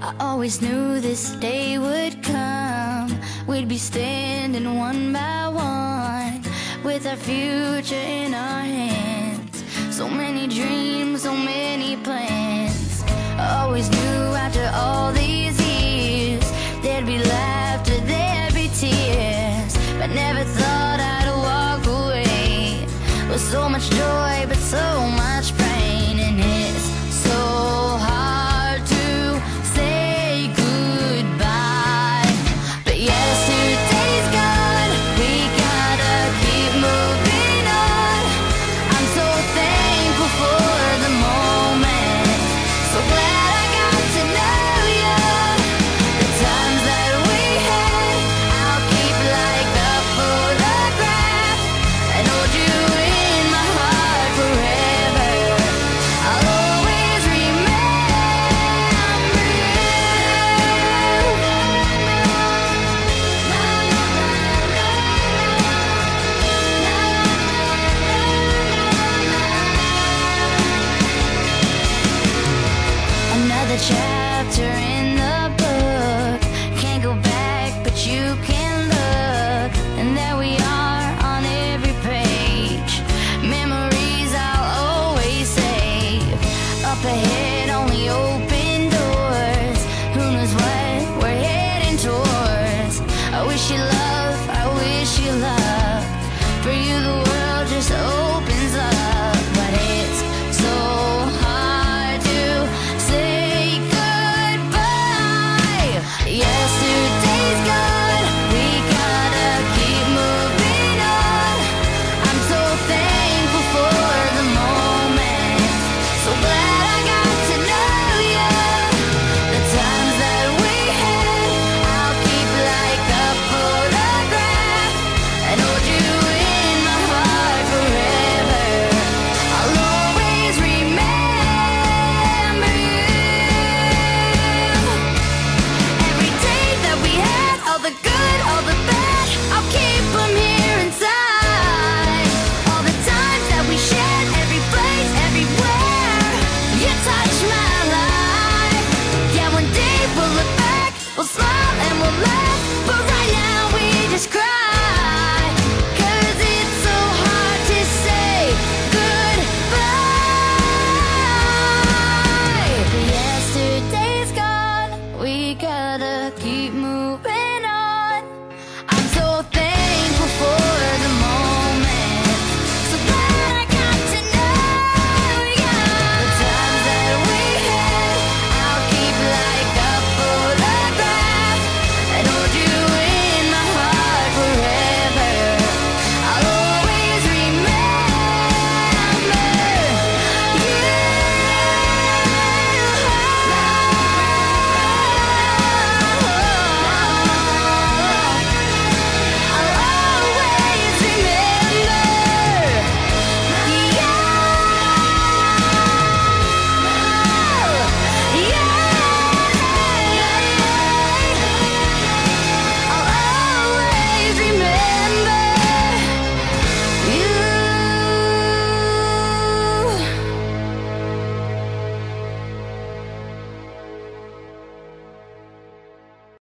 I always knew this day would come. We'd be standing one by one with our future in our hands. So many dreams, so many plans. I always knew after all these years there'd be laughter, there'd be tears, but never thought I'd walk away with so much joy but so much pain. And it's so hard to say goodbye, but yesterday's gone, we gotta keep moving on. I'm so thankful for the moment, so glad I got to know you. The times that we had, I'll keep like a photograph and hold you in my heart forever. I'll always remember you. Another chapter